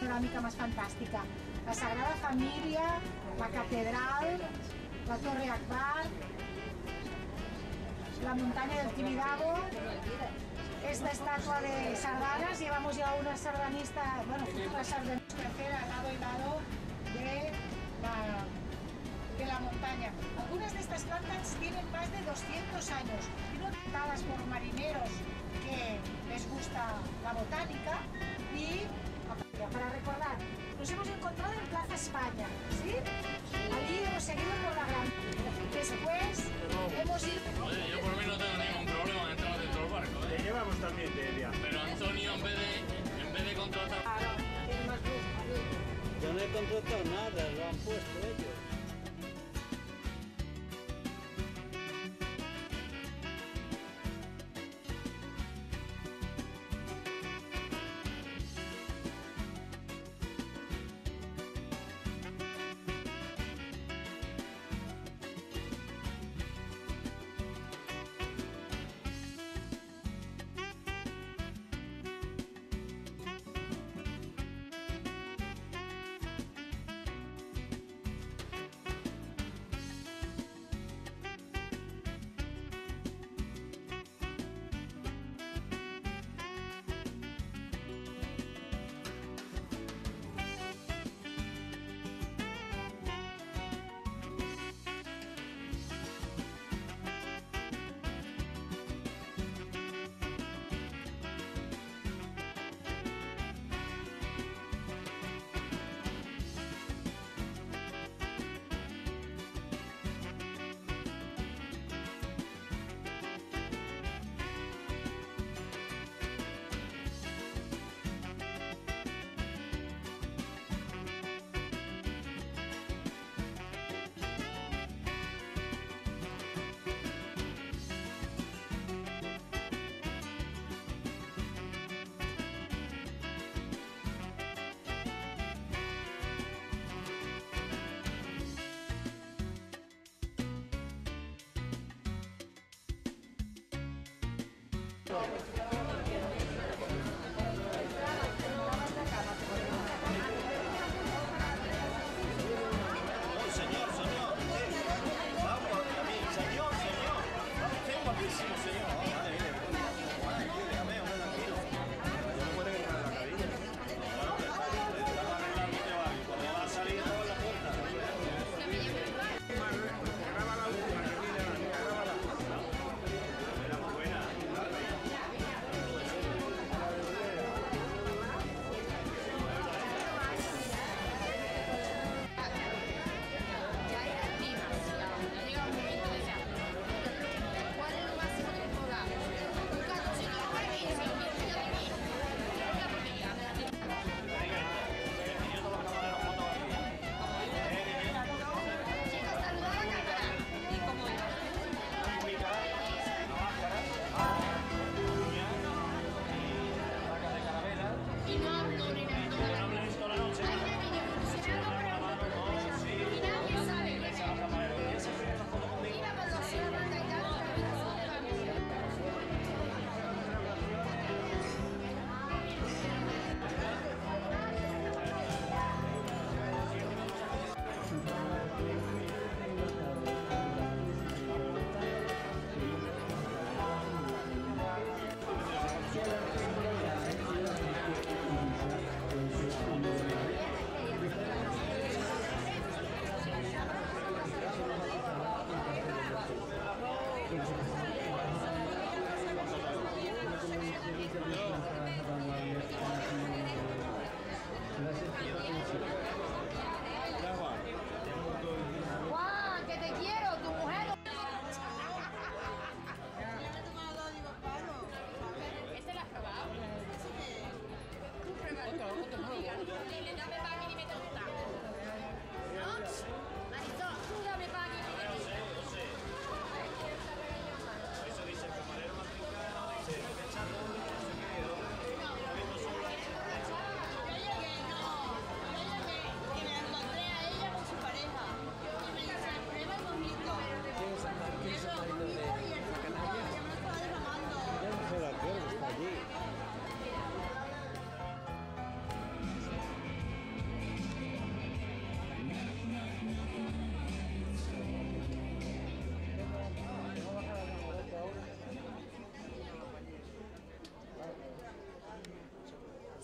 panorámica más fantástica. La Sagrada Familia, la Catedral, la Torre Akbar, la montaña del Tibidabo, esta estatua de sardanas. Llevamos ya una sardanista, bueno, futura sardanista tercera al lado y lado de la montaña. Algunas de estas plantas tienen más de 200 años, pintadas por marineros que les gusta la botánica. Y para recordar, nos hemos encontrado en Plaza España, ¿sí? Allí hemos seguido por la Gran. Después hemos ido... Oye, yo por mí no tengo ningún problema de entrar dentro del barco, ¿eh? Te llevamos también de viaje. Pero Antonio, en vez de contratar... Claro, tiene más luz. Yo no he contratado nada, lo han puesto ellos.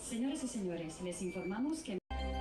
Señoras y señores, les informamos que...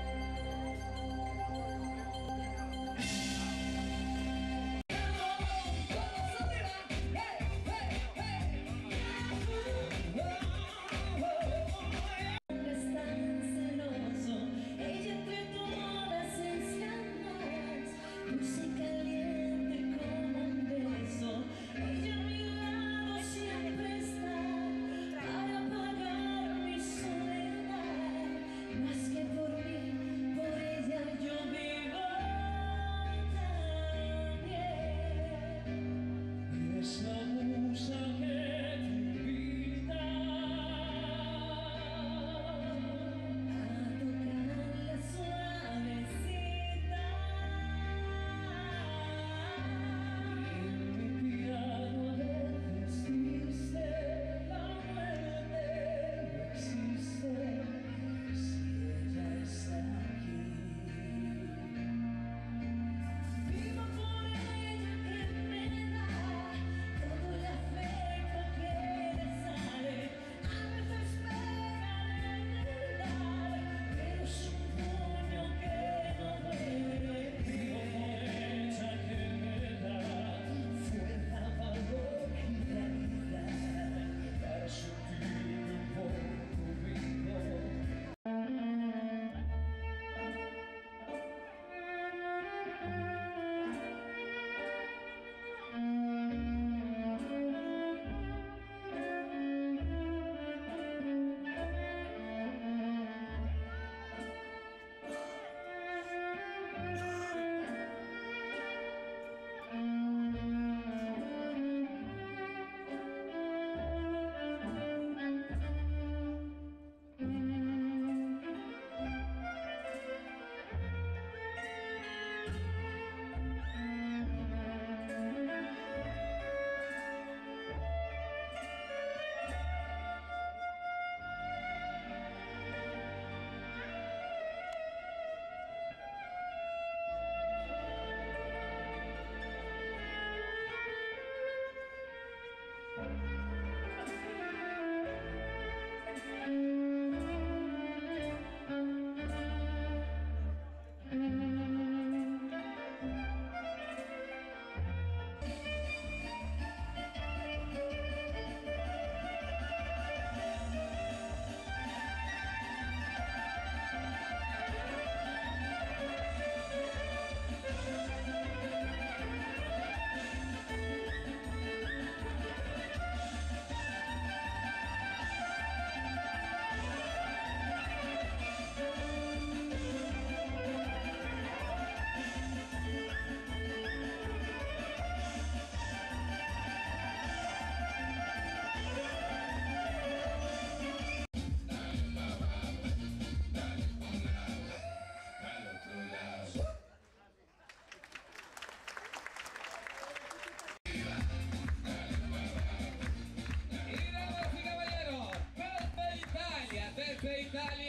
Italia.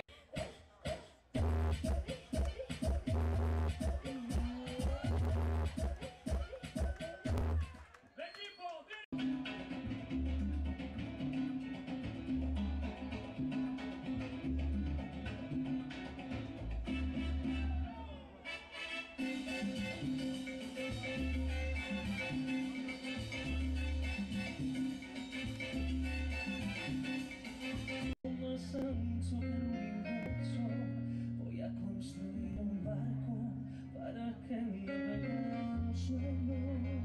Voy a construir un barco para que naveguen solo.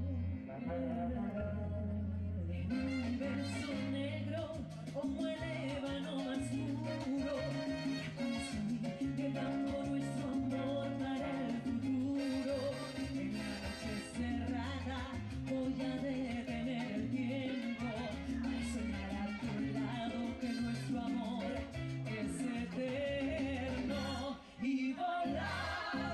En un verso negro como el ébano más puro, construir llevando nuestro amor para el futuro. En la noche cerrada voy a detener el tiempo, a soñar a tu lado que nuestro amor es eterno y volar,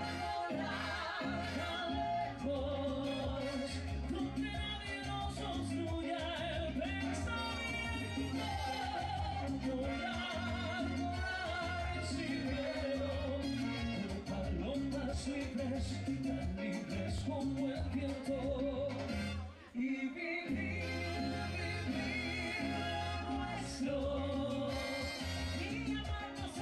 volar lejos, donde nadie nos obstruya el pensamiento. Volar, volar sin miedo, como palomas libres, tan libres como el viento. Y vivir lo nuestro, y amarnos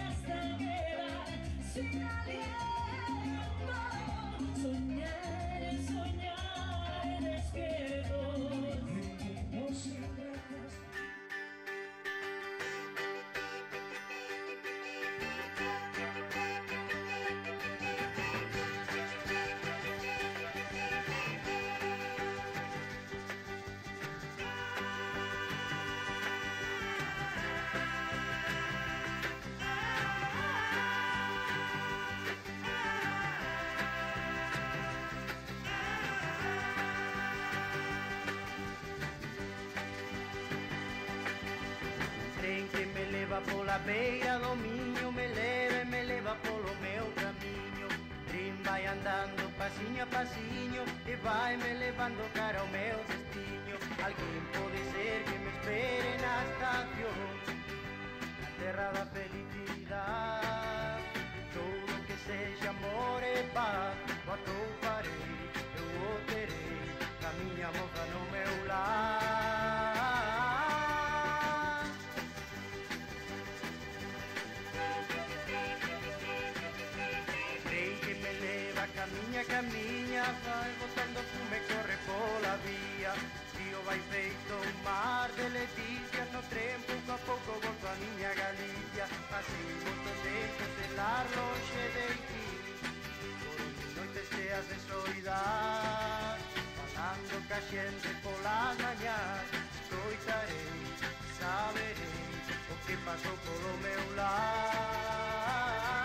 leva pola beira do Miño, me leva polo meu camiño. Trin vai andando pasiño a pasiño e vai me levando cara ao meu destiño. Alguén pode ser que me espere na estación, na terra da felicidade. Todo que sexa amor e paz, o atouparei, eu o terei, a miña moza no meu lar. Camiña, vai botando fume, corre pola vía. Río vai feito un mar de leticias, no tren pouco a pouco volto a miña Galicia. Pasei moitos tempos de estar longe de ti, por noites cheas de soidade, falando ca xente polas mañás. Escoitarei, saberei o que pasou polo meu lar.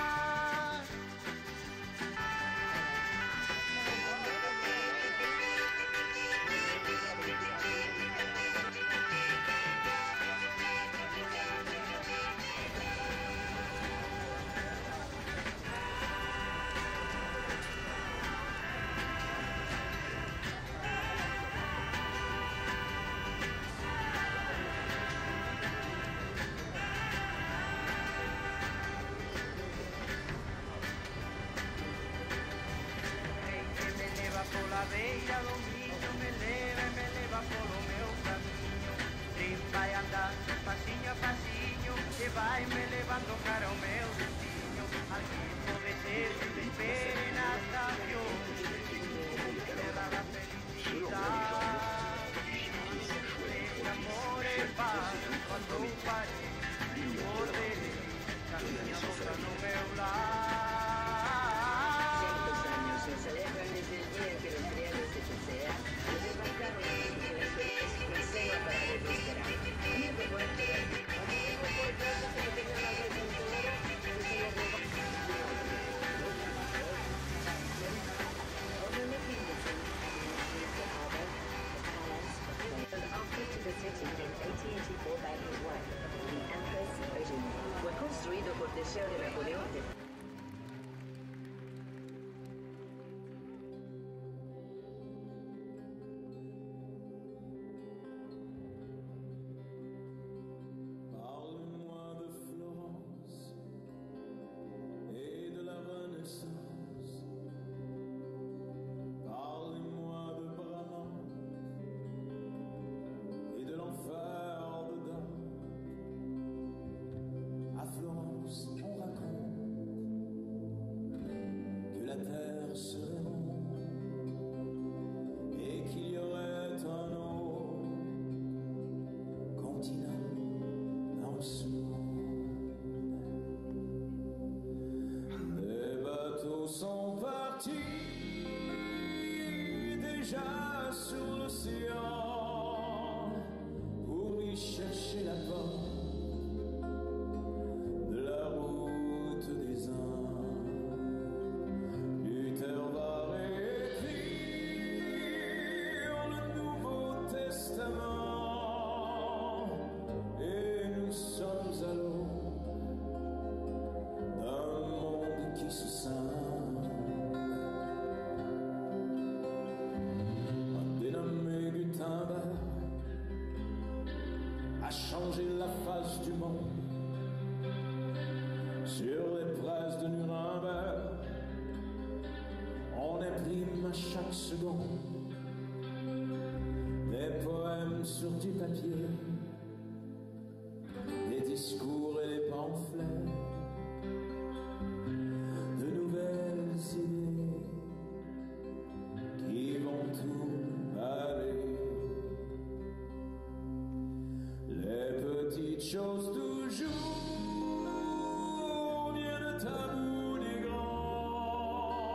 Pola beira do Miño, me leva polo meu camiño. Trin vai andando pasiño a pasiño e vai me levando cara ao meu destino. Alguén pode ser que me espere na estación, terra da felicidade. Ese amor e paz, cando parei, morderei, a miña boca no meu lar. Celebran desde el día en que los criados de Chusea los embarcaron en la cena para la víspera. Y el recuerdo de aquí, por tanto, que no tengan la agricultura, que se lo roban. Over looking the city, the harbor, the palace, and after to the city in 1884 by his wife, the Empress Eugenie. Fue construido por deseo de Napoleón de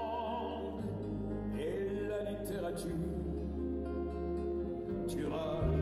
Tu